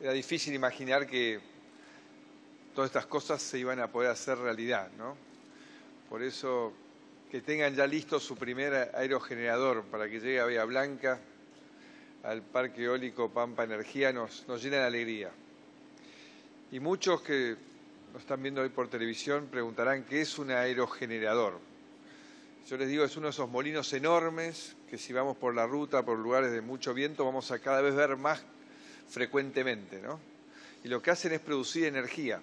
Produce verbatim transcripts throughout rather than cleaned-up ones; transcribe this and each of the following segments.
era difícil imaginar que todas estas cosas se iban a poder hacer realidad, ¿no? Por eso, que tengan ya listo su primer aerogenerador para que llegue a Bahía Blanca, al Parque Eólico Pampa Energía, nos, nos llena de alegría. Y muchos que nos están viendo hoy por televisión preguntarán qué es un aerogenerador. Yo les digo, es uno de esos molinos enormes que si vamos por la ruta, por lugares de mucho viento, vamos a cada vez ver más frecuentemente, ¿no? Y lo que hacen es producir energía,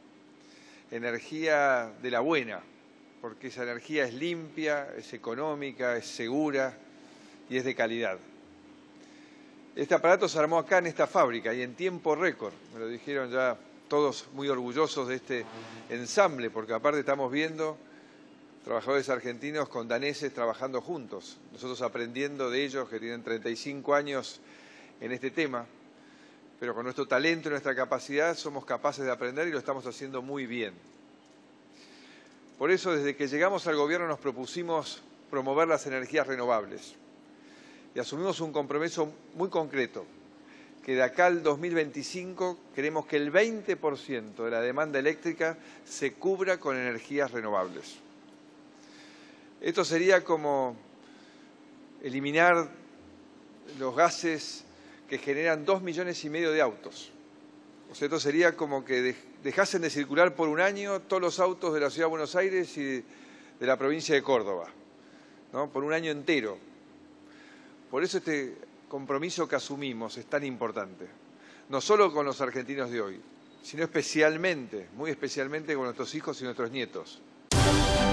energía de la buena, porque esa energía es limpia, es económica, es segura y es de calidad. Este aparato se armó acá en esta fábrica y en tiempo récord, me lo dijeron ya todos muy orgullosos de este ensamble, porque aparte estamos viendo trabajadores argentinos con daneses trabajando juntos, nosotros aprendiendo de ellos que tienen treinta y cinco años en este tema, pero con nuestro talento y nuestra capacidad somos capaces de aprender y lo estamos haciendo muy bien. Por eso, desde que llegamos al gobierno nos propusimos promover las energías renovables y asumimos un compromiso muy concreto, que de acá al dos mil veinticinco queremos que el veinte por ciento de la demanda eléctrica se cubra con energías renovables. Esto sería como eliminar los gases que generan dos millones y medio de autos. O sea, esto sería como que dejasen de circular por un año todos los autos de la Ciudad de Buenos Aires y de la provincia de Córdoba, ¿no? Por un año entero. Por eso este compromiso que asumimos es tan importante. No solo con los argentinos de hoy, sino especialmente, muy especialmente con nuestros hijos y nuestros nietos.